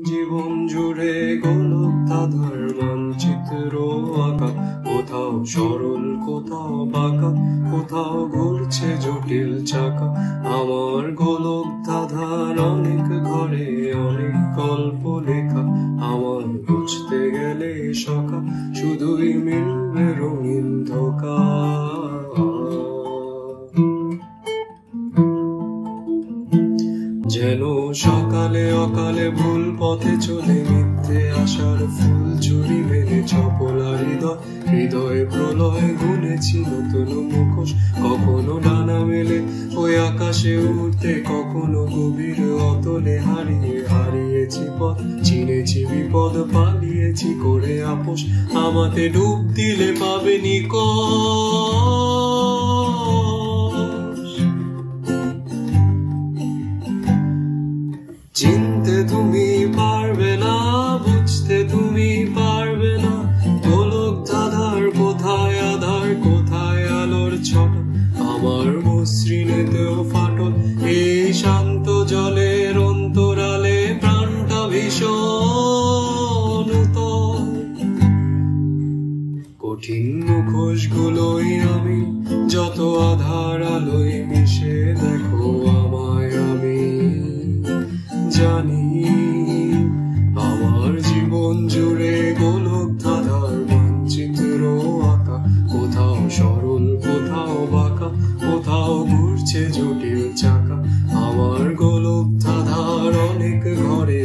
জীবন জুড়ে গোলক ধাঁধার মানচিত্র আঁকা, কোথাও সরল কোথাও বাঁকা, কোথাও ঘুরছে জটিল চাকা। আমার গোলক ধাঁধার অনেক ঘরে অনেক গল্প লেখা, আমার বুঝতে গেলে সকা শুধুই মিলবে রঙিন ধোকা। যেন সকালে অকালে ভুল পথে চলে মিথ্যে আশার ফুল চুরি মেলে চপলা হৃদয়, হৃদয়ে প্রলয় গুনেছি নতুন মুখোশ। কখনো ডানা মেলে ওই আকাশে উঠতে, কখনো গভীর অতলে হারিয়েছি পথ, চিনেছি বিপদ পালিয়েছি করে আপোষ। আমাতে ডুব দিলে পাবে নিকষ। চিনতে তুমি পারবে না, বুঝতে তুমি পারবে না, গোলক ধাঁধার কোথায় আধার কোথায় আলোর ছটা। আমার মসৃণেতেও ফাটল, এই শান্ত জলের অন্তরালে প্রাণটা ভীষণ উতল। কঠিন মুখোশ গুলোই আমি, যত আধার আলোয় মিশে দেখো আমায় আমি জানি। আমার জীবন জুড়ে গোলক ধাঁধার মানচিত্র আঁকা, কোথাও সরল কোথাও বাঁকা, কোথাও ঘুরছে জটিল চাকা। আমার গোলক ধাঁধার অনেক ঘরে